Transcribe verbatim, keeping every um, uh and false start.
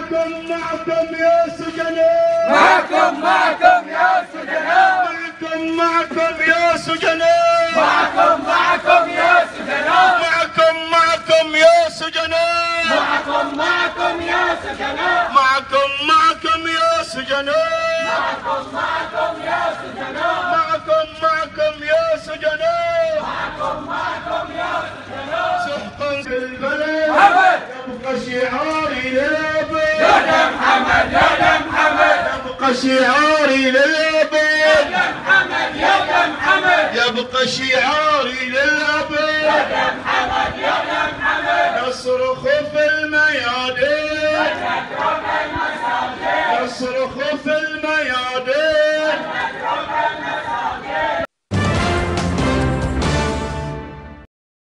معكم معكم يا سجناء، معكم معكم يا سجناء، معكم معكم يا سجناء، معكم معكم يا سجناء، معكم معكم يا سجناء، معكم معكم يا سجناء، معكم معكم يا سجناء، معكم معكم يا سجناء، معكم معكم يا سجناء، معكم معكم يا سجناء. سحقا في البلد حمد يبقى شعاري للابد، يا دم حمد يا دم حمد، يبقى شعاري يا للابد، دم حمد يا دم حمد، يبقى شعاري يا للابد. دم